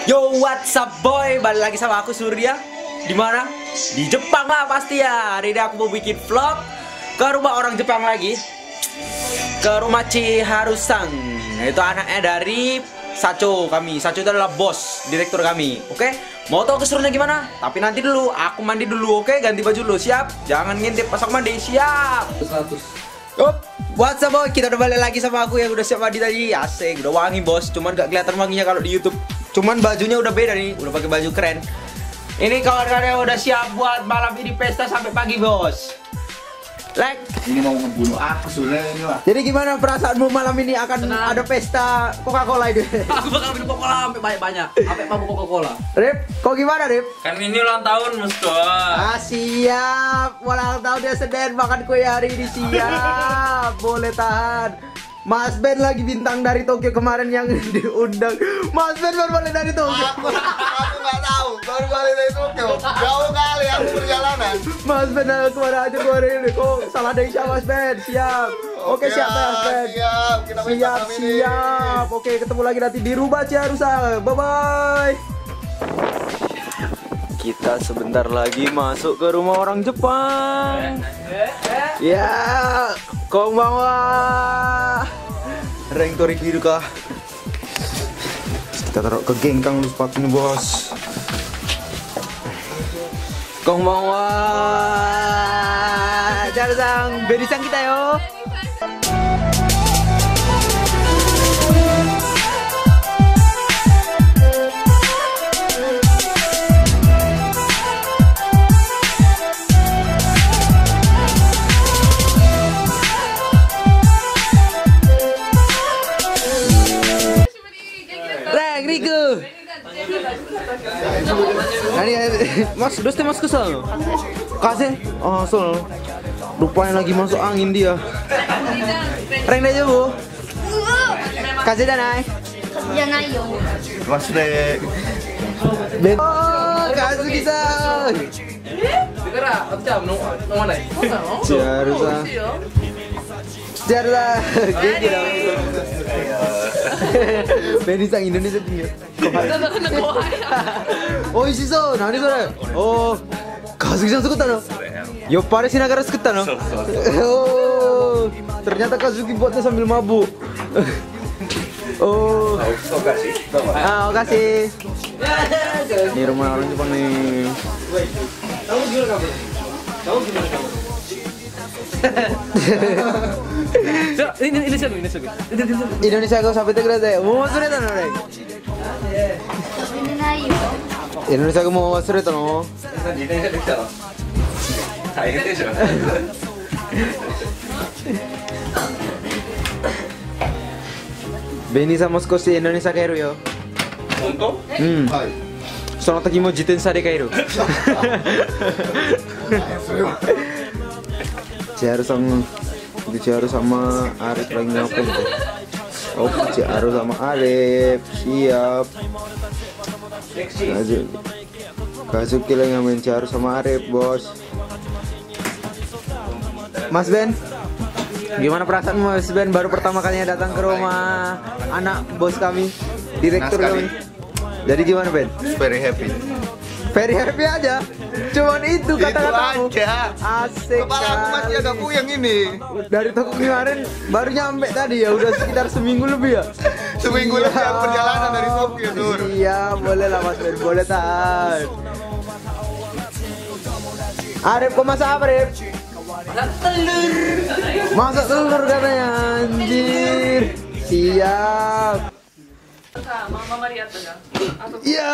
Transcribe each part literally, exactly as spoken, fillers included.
Yo, what's up boy? Balik lagi sama aku Surya. Di mana? Di Jepang lah pasti ya. Hari ini aku mau bikin vlog ke rumah orang Jepang lagi. Ke rumah Chiharu-san. Itu anaknya dari Sacho kami. Sacho itu adalah bos, direktur kami. Oke? Mau tahu keseruannya gimana? Tapi nanti dulu, aku mandi dulu, oke? Ganti baju dulu, siap? Jangan ngintip pas aku mandi, siap? Yup, what's up boy? Kita udah balik lagi sama aku yang udah siap mandi tadi. Asik, udah wangi bos. Cuman gak kelihatan wanginya kalau di YouTube. Cuman bajunya udah beda nih, udah pakai baju keren. Ini kawan-kawan udah siap buat malam ini pesta sampai pagi bos. Like, ini mau ngebunuh aku sebenarnya ini lah. jadi gimana perasaanmu malam ini akan Tenang. ada pesta Coca-Cola ini? Aku bakal minum Coca-Cola sampai banyak-banyak. Sampai mabuk Coca-Cola. Rip, kok gimana Rip? Kan ini ulang tahun, Mas Doa. Ah siap, ulang tahun dia Senin makan kue hari ini siap. Boleh tahan. Mas Ben lagi bintang dari Tokyo kemarin yang diundang. Mas Ben baru balik dari Tokyo. Aku, aku nggak tahu, baru balik dari Tokyo. Jauh kali aku perjalanan. Mas Ben kemana aja kemarin ini? Kok salah Desya Mas Ben? Siap. Oke, Oke, siap Mas Ben. siap. Kita main Siap malam ini. siap. Oke, ketemu lagi nanti di rumah Chiharu-san. Bye bye. Kita sebentar lagi masuk ke rumah orang Jepang. Ya, konbanwa. Reng tori biru kah? Kita taruh ke gengkang lu sepatunya bos. Konbanwa. Jarang, berisang kita yo. Reng, Riku. Nani, mas, doste mas kesel. Kasih, oh sol. Rupanya lagi masuk angin dia. Reng deh bu. Kasih danai. じゃないよ。 Mas Rek. Ben. Oh, Kazuki-san. Chiharu-san. Chiharu-san. Genki dong. Benny-san Indonesia tinggal. Oishishou. Nani sore? Oh, Kazuki-san作ったの? Yoppare shinagara 作ったの? Oh, ternyata Kazuki buatnya sambil mabuk. Oh, ah, makasih. Ini rumah orang Jepang nih. Kamu gimana kamu? Kamu gimana kamu? Ini ini seru, ini seru. Indonesia kau sampai tegak deh. Mau sureta no, Rek? 忘れないよ。 Indonesia kau mau sureta no? 自転車できたの大変でしょ Bennyさんも少し Indonesia 帰るよ。 本当うん。 はいその時も自転車で帰る。Chiharu sama Chiharu sama Arif lagi ngapain tuh? Oh, Chiharu sama Arif siap. Kazu Kazuki lagi ngamain Chiharu sama Arif bos. Mas Ben, gimana perasaanmu Mas Ben baru pertama kalinya datang ke rumah anak bos kami, direktur Nah, sekali. kami. Jadi gimana Ben? Very happy. Very happy aja. Cuman itu kata-katamu. Itu aja. Asik. Kepala aku masih agak kali. puyeng ini. Dari toko kemarin baru nyampe tadi ya, udah sekitar seminggu lebih ya. Seminggu Iya. lebih aku perjalanan dari Tokyo, Sur. Iya, boleh lah Mas Ben, boleh tahan. Arif, kok masak apa Arif? Masak telur. Masak telur katanya, anjir. Siap. Mama lihat aja. Iya.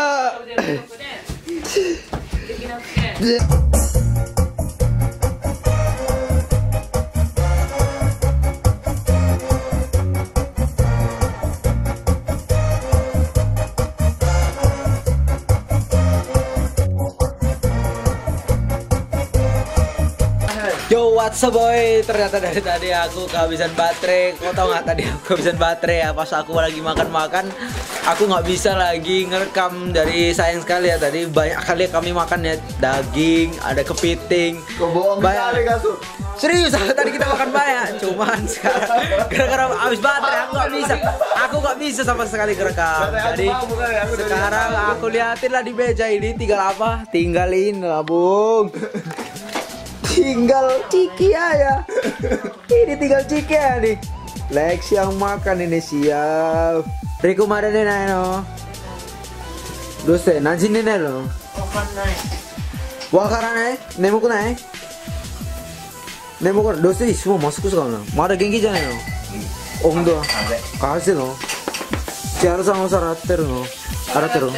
Yo, Yo, what's up boy? Ternyata dari tadi aku kehabisan baterai. Kau tau nggak tadi aku kehabisan baterai ya? Pas aku lagi makan-makan, aku nggak bisa lagi ngerekam. Dari sayang sekali ya, tadi banyak kali kami makan ya, daging, ada kepiting. Kau bohong kali Kasur. Serius, tadi kita makan banyak. Cuman sekarang gara-gara habis baterai aku nggak bisa. Aku nggak bisa sama sekali ngerekam. Jadi sekarang aku liatin lah di meja ini tinggal apa? Tinggalin lah bung. Tinggal Ciki aja. Ini tinggal Ciki ya nih. Lex yang makan ini siap. Riku mana nih no? Doste, nanti nih no? Wakaranai. Nemoku nai? Nemoku. Doste, semua masuk sekali. Mada genki jangan no? Oh enggak. Kasih no. Ciara sama sarateru no. Arateru.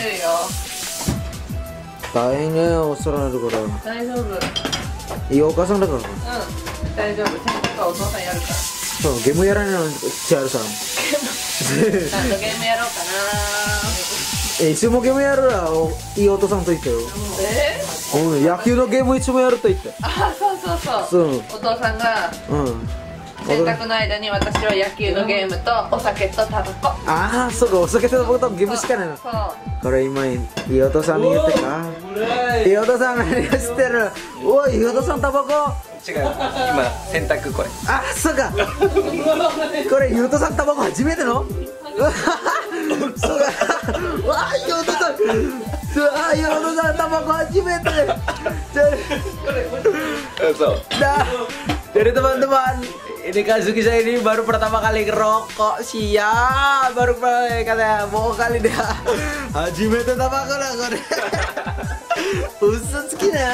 Daengnya osara ada kora. いいお母さんだから。うん、 大丈夫。ちゃんとお父さんやるから。 そう、ゲームやらないの、千春さん。 ちゃんとゲームやろうかな。 え、いつもゲームやるら、いいお父さんと言ったよ。 えうん、野球のゲームいつもやると言って。 あ、そうそうそう。 そう。 お父さんが、 うん。 洗濯の間に私は野球のゲームとお酒とタバコ。 ああ、そうか、お酒とタバコとゲームしかないの。 そう。 これ今、いいお父さんに言ってか。いいお父さん何をしてる。おい、いいお父さんタバコ。 違う、今洗濯これ。 あ、そうか。これ、いいお父さんタバコ初めての。そうか。わあ、いいお父さん。あ、いいお父さんタバコ初めて。 そう。 Nah, dari teman-teman, ini Kazuki saya ini baru pertama kali ngerokok. Siap, baru kali katanya mau kali dia. Hajimete tabako da kore. Usu tsuki na.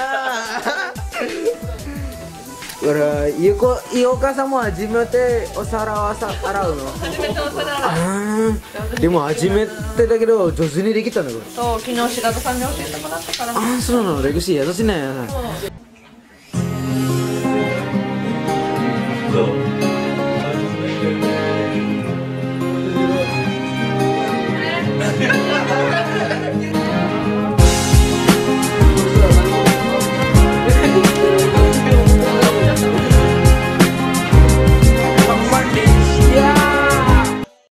Kore, Yuko, Iokaさんも初めてお皿を洗うの？ 初めてお皿洗う。 あー、でも初めてだけど上手にできたんだこれ。 そう、昨日白戸さんに教えてもらったから。 ああ、そうなの。レグシー優しいね。 そう。